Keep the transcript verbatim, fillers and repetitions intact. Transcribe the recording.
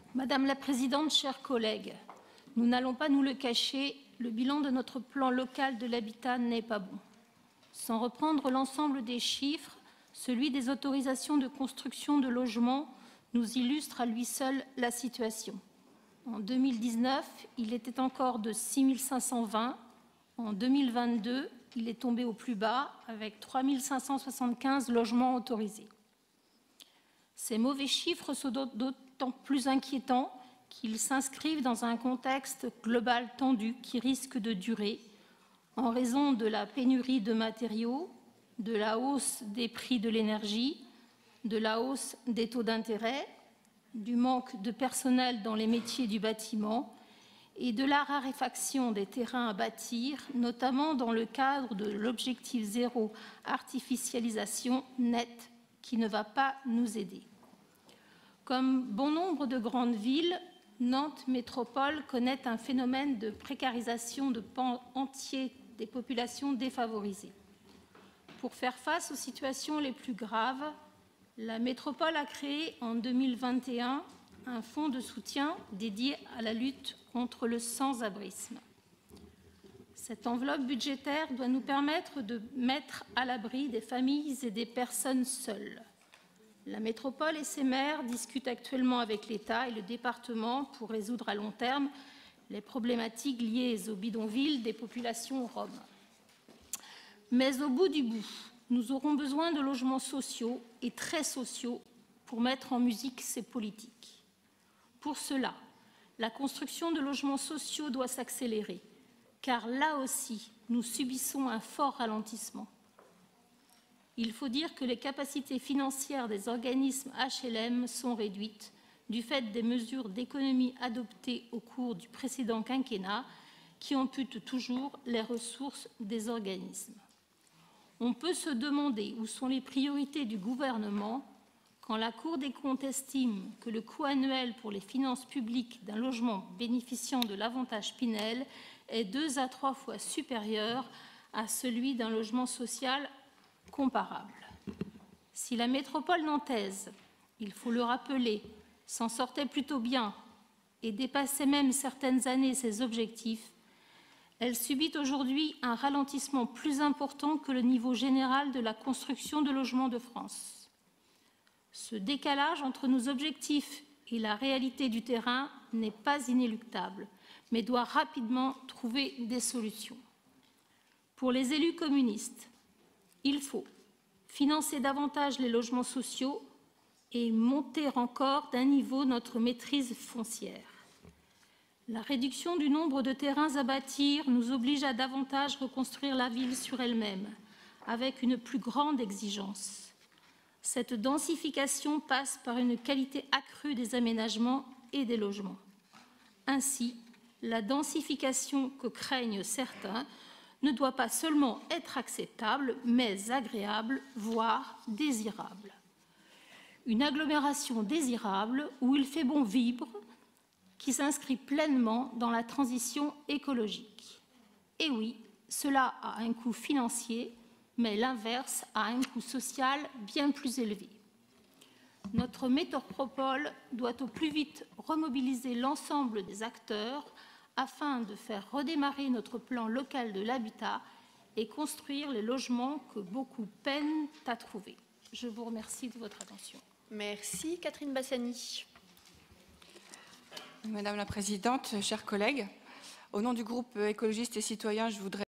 Madame la Présidente, chers collègues, nous n'allons pas nous le cacher, le bilan de notre plan local de l'habitat n'est pas bon. Sans reprendre l'ensemble des chiffres, celui des autorisations de construction de logements nous illustre à lui seul la situation. En deux mille dix-neuf, il était encore de six mille cinq cent vingt. En deux mille vingt-deux, il est tombé au plus bas avec trois mille cinq cent soixante-quinze logements autorisés. Ces mauvais chiffres sont d'autant plus inquiétants qu'ils s'inscrivent dans un contexte global tendu qui risque de durer en raison de la pénurie de matériaux, de la hausse des prix de l'énergie, de la hausse des taux d'intérêt, du manque de personnel dans les métiers du bâtiment et de la raréfaction des terrains à bâtir, notamment dans le cadre de l'objectif zéro artificialisation nette qui ne va pas nous aider. Comme bon nombre de grandes villes, Nantes Métropole connaît un phénomène de précarisation de pans entiers des populations défavorisées. Pour faire face aux situations les plus graves, la métropole a créé en deux mille vingt et un un fonds de soutien dédié à la lutte contre le sans-abrisme. Cette enveloppe budgétaire doit nous permettre de mettre à l'abri des familles et des personnes seules. La métropole et ses maires discutent actuellement avec l'État et le département pour résoudre à long terme les problématiques liées aux bidonvilles des populations roms. Mais au bout du bout, nous aurons besoin de logements sociaux et très sociaux pour mettre en musique ces politiques. Pour cela, la construction de logements sociaux doit s'accélérer, car là aussi, nous subissons un fort ralentissement. Il faut dire que les capacités financières des organismes H L M sont réduites du fait des mesures d'économie adoptées au cours du précédent quinquennat qui amputent toujours les ressources des organismes. On peut se demander où sont les priorités du gouvernement quand la Cour des comptes estime que le coût annuel pour les finances publiques d'un logement bénéficiant de l'avantage Pinel est deux à trois fois supérieur à celui d'un logement social comparable. Si la métropole nantaise, il faut le rappeler, s'en sortait plutôt bien et dépassait même certaines années ses objectifs, elle subit aujourd'hui un ralentissement plus important que le niveau général de la construction de logements de France. Ce décalage entre nos objectifs et la réalité du terrain n'est pas inéluctable, mais doit rapidement trouver des solutions. Pour les élus communistes, il faut financer davantage les logements sociaux et monter encore d'un niveau notre maîtrise foncière. La réduction du nombre de terrains à bâtir nous oblige à davantage reconstruire la ville sur elle-même, avec une plus grande exigence. Cette densification passe par une qualité accrue des aménagements et des logements. Ainsi, la densification que craignent certains ne doit pas seulement être acceptable, mais agréable, voire désirable. Une agglomération désirable où il fait bon vivre, qui s'inscrit pleinement dans la transition écologique. Et oui, cela a un coût financier, mais l'inverse a un coût social bien plus élevé. Notre métropole doit au plus vite remobiliser l'ensemble des acteurs afin de faire redémarrer notre plan local de l'habitat et construire les logements que beaucoup peinent à trouver. Je vous remercie de votre attention. Merci. Catherine Bassani. Madame la Présidente, chers collègues, au nom du groupe écologiste et citoyen, je voudrais